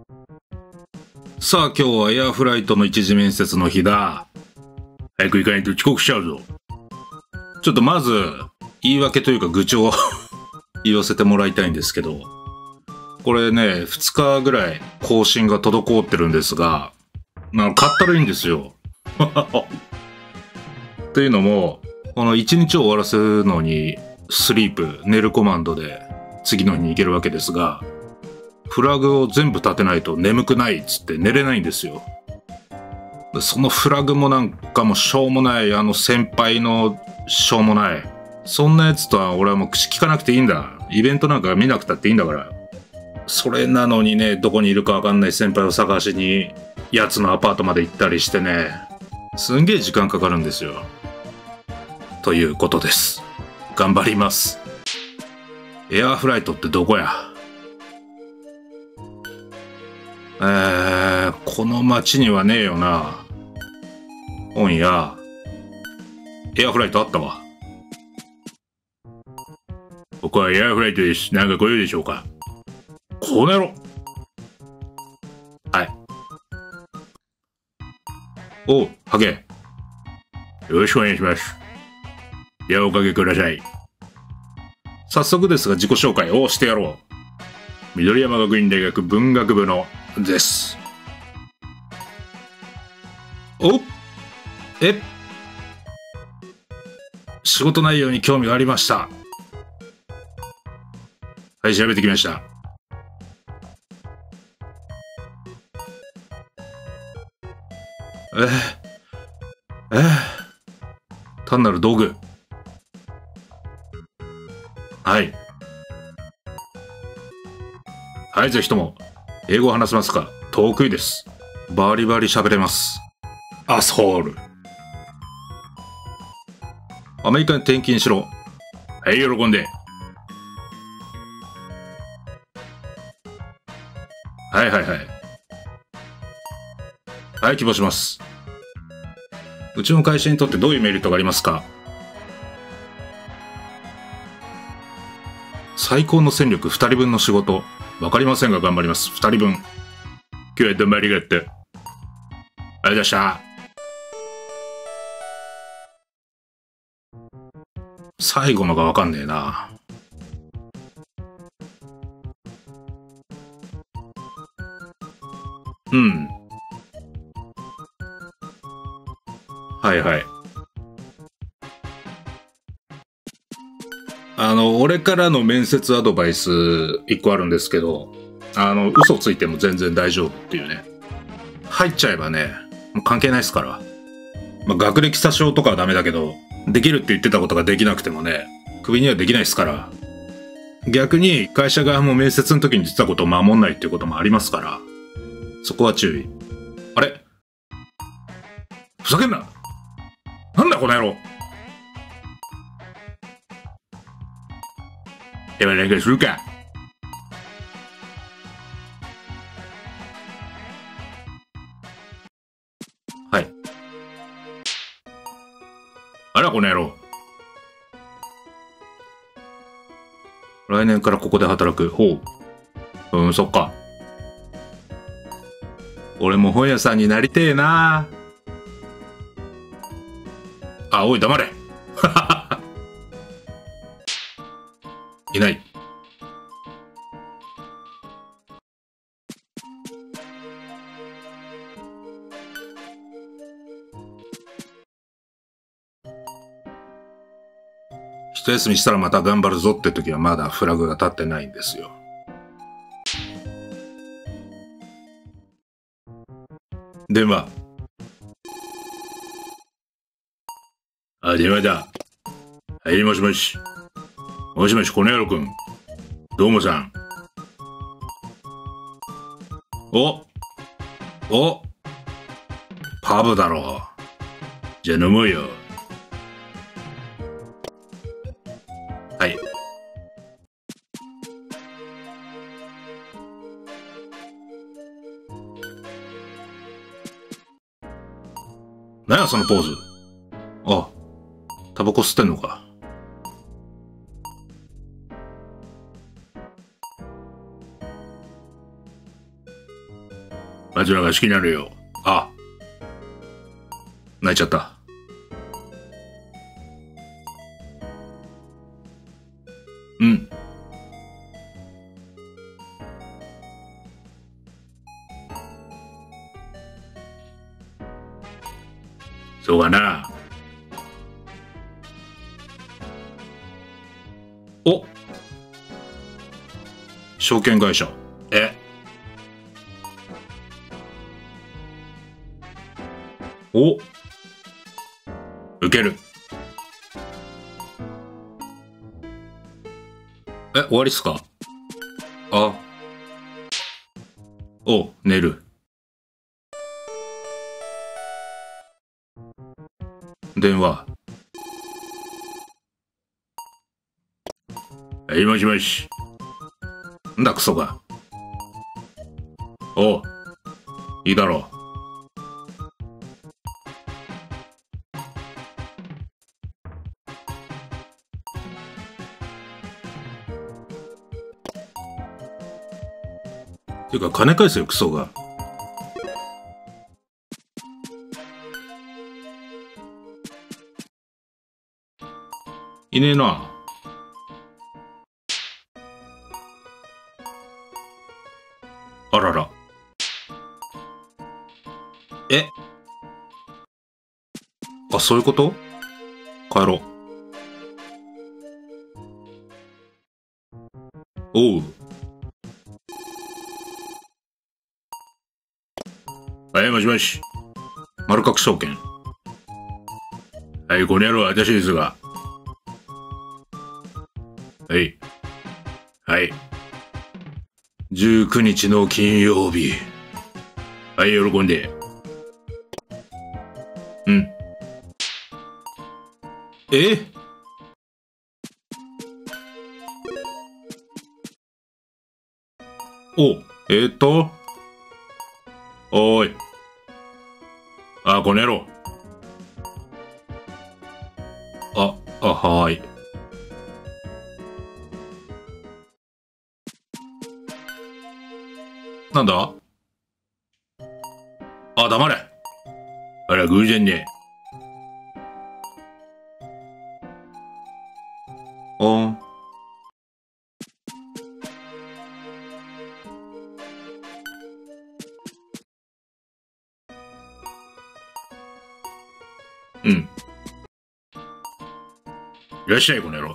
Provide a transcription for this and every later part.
さあ今日はエアフライトの一次面接の日だ。早く行かないと遅刻しちゃうぞ。ちょっとまず言い訳というか愚痴を言わせてもらいたいんですけど、これね2日ぐらい更新が滞ってるんですが、かったるいんですよ。というのもこの1日を終わらせるのにスリープ寝るコマンドで次の日に行けるわけですが、フラグを全部立てないと眠くないっつって寝れないんですよ。そのフラグもなんかもうしょうもない、先輩のしょうもない、そんなやつとは俺はもう口聞かなくていいんだ。イベントなんか見なくたっていいんだから。それなのにね、どこにいるかわかんない先輩を探しにやつのアパートまで行ったりしてね、すんげえ時間かかるんですよ。ということです。頑張ります。エアフライトってどこや？この街にはねえよな。おんや、エアフライトあったわ。僕はエアフライトです。なんかご用でしょうか？この野郎。はい。おう、ハゲ。よろしくお願いします。ではおかけください。早速ですが自己紹介をしてやろう。緑山学院大学文学部のです。お？仕事内容に興味がありました。はい、調べてきました。単なる道具。はい。はい、ぜひとも、英語を話せますか？得意です。バリバリ喋れます。アスホール。アメリカに転勤しろ。はい、喜んで。はい。はい、希望します。うちの会社にとってどういうメリットがありますか？最高の戦力2人分の仕事。わかりませんが頑張ります。2人分。今日はどうもありがとう。ありがとうございました。最後のがわかんねえな。うん。はいはい。俺からの面接アドバイス1個あるんですけど、嘘ついても全然大丈夫っていうね。入っちゃえばね、もう関係ないですから。学歴詐称とかはダメだけど、できるって言ってたことができなくてもね、クビにはできないですから。逆に会社側も面接の時に言ってたことを守んないっていうこともありますから、そこは注意。あれ？ふざけんな！なんだこの野郎！では何かするか。はい。あらこの野郎。来年からここで働く。ほう。そっか。俺も本屋さんになりてえな。あ、おい黙れ。いない。一休みしたらまた頑張るぞって時はまだフラグが立ってないんですよ。電話。あ、電話だ。はい、もしもし。もしもし、この野郎くん。どうもさん。おパブだろ。じゃあ飲もうよ。はい。何やそのポーズ。あ、タバコ吸ってんのか。 あちらが好きなのよ。あ、泣いちゃった。うん。そうかな。お、証券会社。え、お、受ける。え、終わりっすか？あ、お、寝る。電話。はい、もしもし。んだクソが。おう、いいだろう。ていうか金返せよクソが。いねえな。あらら。え、あ、そういうこと？帰ろう。おう。はい、もしもし。丸角証券。はい、この野郎は私ですが。はい。はい。19日の金曜日。はい、喜んで。うん。え、お、おーい。あ、この野郎。はーい。なんだ？あ、黙れ。あら、偶然ね。あん。うん。いらっしゃい、この野郎。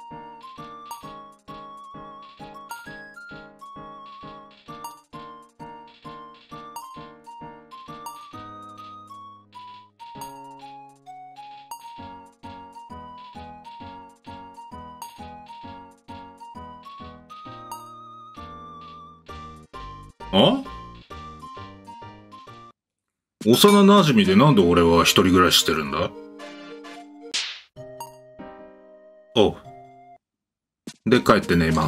あ、幼馴染でなんで俺は一人暮らししてるんだ？おう。で、帰って寝ます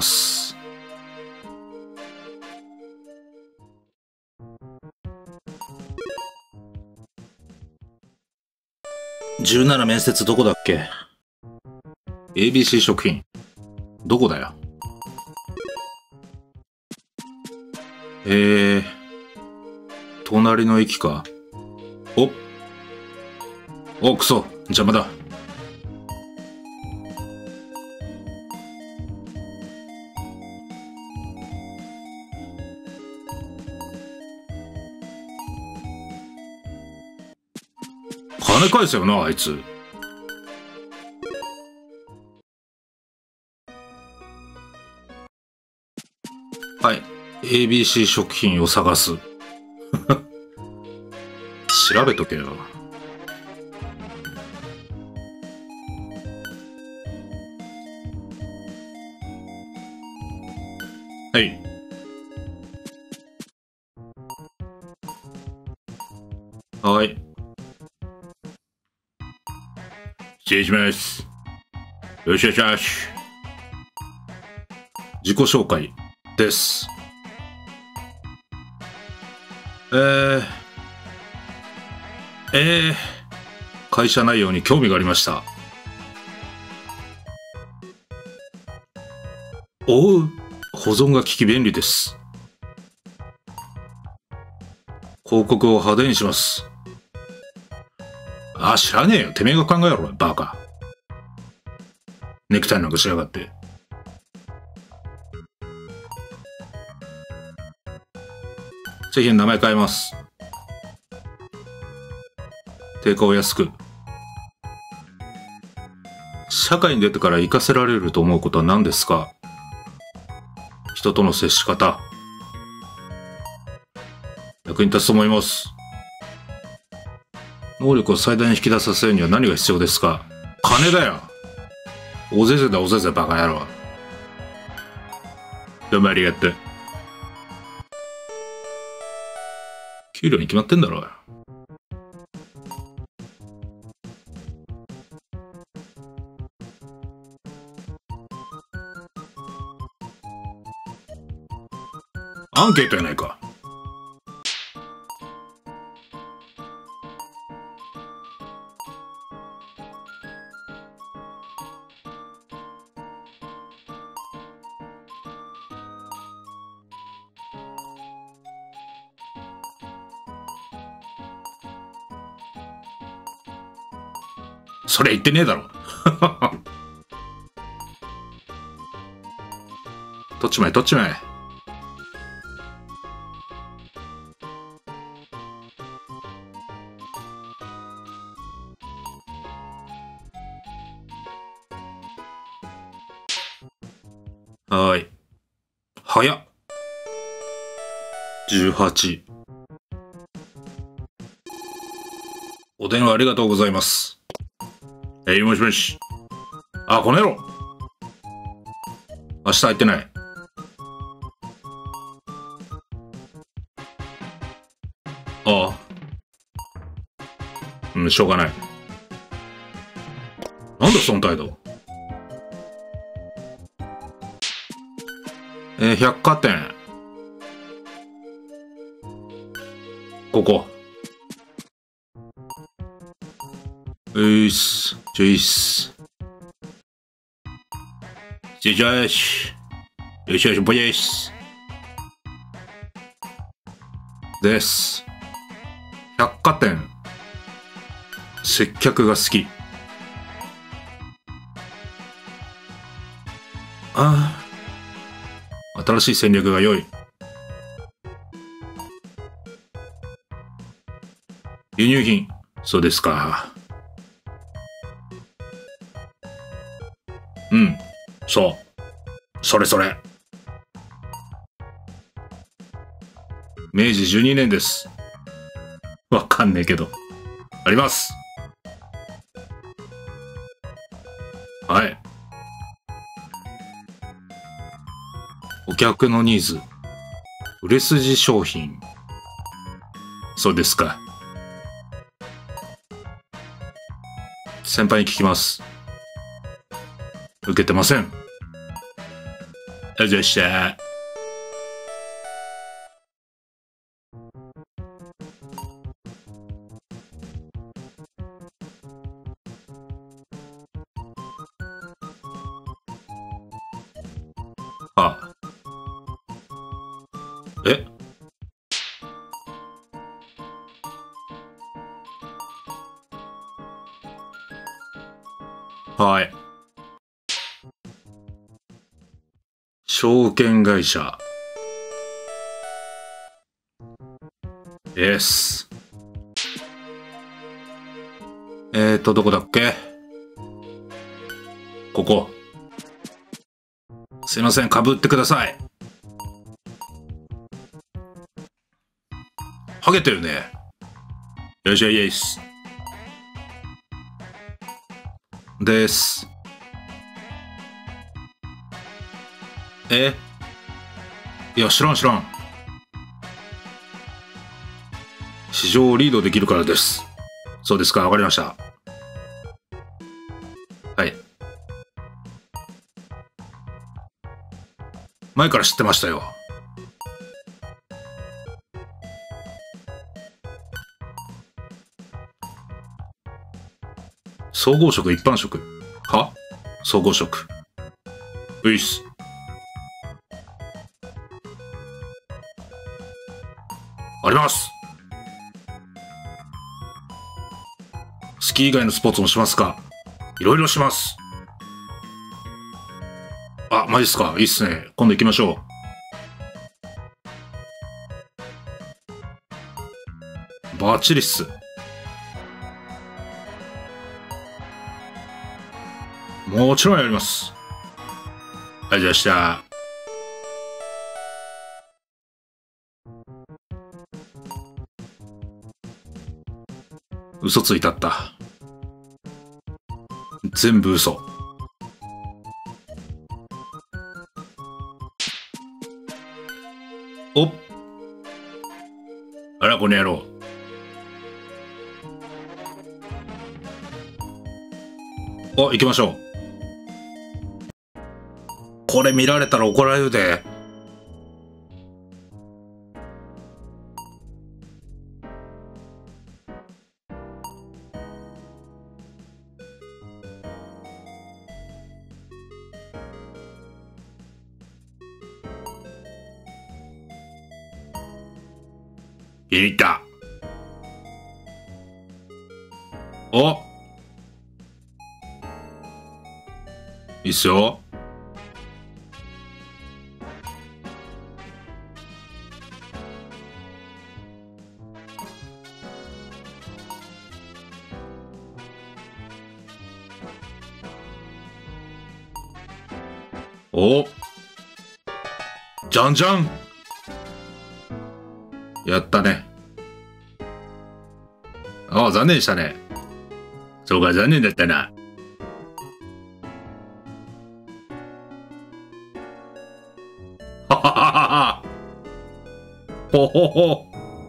。17面接どこだっけ？ ABC 食品。どこだよ。隣の駅か。お、クソ、邪魔だ。金返せよな、あいつ。はい。ABC 食品を探す。調べとけよ。はい。はい。失礼します。よしよしよし。自己紹介です。えー、会社内容に興味がありました。おう、保存が利き便利です。 広告を派手にします。あ、知らねえよ。てめえが考えろ、バカ。ネクタイなんかしやがって。製品名前変えます。定価を安く。社会に出てから活かせられると思うことは何ですか？人との接し方。役に立つと思います。能力を最大に引き出させるには何が必要ですか？金だよ。おぜぜだおぜぜバカ野郎。どうもありがとう。給料に決まってんだろ。アンケートやないか。それ言ってねえだろ。取っちまえ取っちまえ。はーい。早っ。18。お電話ありがとうございます。もしもし。あ、この野郎。明日空いてない。ああ。うん、しょうがない。なんだその態度。百貨店。ここ。いっす。じゃあいっす。じゃあよし。よしよし、ぼやいっす。です。百貨店。接客が好き。ああ。新しい戦略が良い。輸入品。そうですか。うん。そう。それそれ。明治12年です。わかんねえけど。あります。はい。お客のニーズ。売れ筋商品。そうですか。先輩に聞きます。受けてません。あざした。あ。え？はい。証券会社。S。どこだっけ？ここ。すいません、株売ってください。ハゲてるね。よしよしよし。です。いや、知らん知らん。市場をリードできるからです。そうですか、わかりました。はい。前から知ってましたよ。総合職、一般職。は？総合職。ういっす。あります。 スキー以外のスポーツもしますか？いろいろします。あ、マジっすか？いいっすね。今度行きましょう。バッチリっす。もちろんやります。ありがとうございました。嘘ついたった。全部嘘。おっ。あら、この野郎。お、行きましょう。これ見られたら怒られるで。いった。お、いいっすよ。お、じゃんじゃん。やったね。ああ、残念でしたね。そうか、残念だったな。ははははは。ほほほ。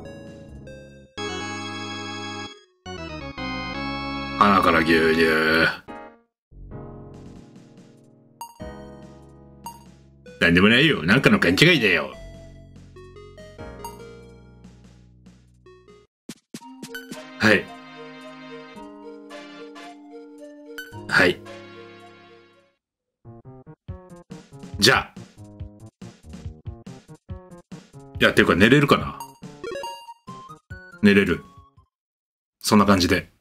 鼻から牛乳。なんでもないよ。なんかの勘違いだよ。はい。はい。じゃあ。いや、ていうか寝れるかな？寝れる。そんな感じで。